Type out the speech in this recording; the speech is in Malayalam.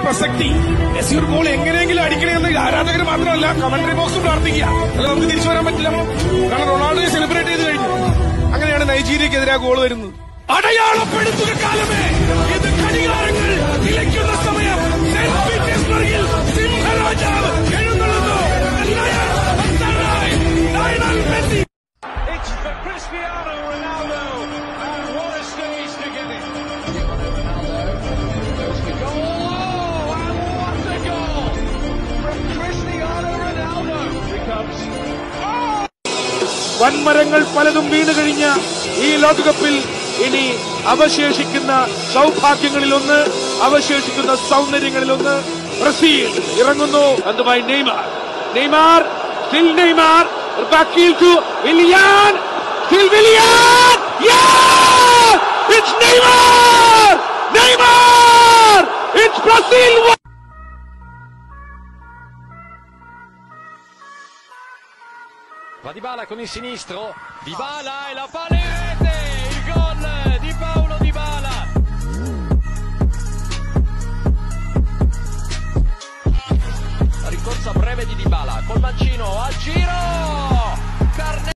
പ്രസക്തി. മെസ്സി ഒരു ഗോൾ എങ്ങനെയെങ്കിലും അടിക്കണമെന്ന് ആരാധകർ മാത്രമല്ല കമന്ററി ബോക്സ് പ്രാർത്ഥിക്കുക. അല്ല നമുക്ക് തിരിച്ചു വരാൻ പറ്റില്ല. കാരണം റൊണാൾഡോയെ സെലിബ്രേറ്റ് ചെയ്ത് കഴിഞ്ഞു. അങ്ങനെയാണ് നൈജീരിയക്കെതിരെ ഗോൾ വരുന്നത്. അടയാളപ്പെടുത്തുക കാലമേ, ഇത് ഘടികാരങ്ങൾ നിലയ്ക്കുന്ന സമയം. സെന്റ് പീറ്റേഴ്സ്ബർഗിൽ സിംഹരാജാവ് എഴുന്നള്ളുന്നു. Messi. It's for Cristiano Ronaldo, and what a stage to get it. Oh, and what a goal from Cristiano Ronaldo. Becomes വൻമരങ്ങൾ പലതും വീണ് കഴിഞ്ഞ ഈ ലോകകപ്പിൽ ഇനി അവശേഷിക്കുന്ന സൗഭാഗ്യങ്ങളിലൊന്ന്, അവശേഷിക്കുന്ന സൗന്ദര്യങ്ങളിലൊന്ന് ബ്രസീൽ ഇറങ്ങുന്നു. അതുമായി Neymar still Neymar, backfield to Willian, still Willian, yeah! It's Neymar! Neymar! It's Brazil! Va Dybala con il sinistro, Dybala e la palla in rete, il gol di Paulo Dybala. La rincorsa breve di Dybala, col mancino al giro!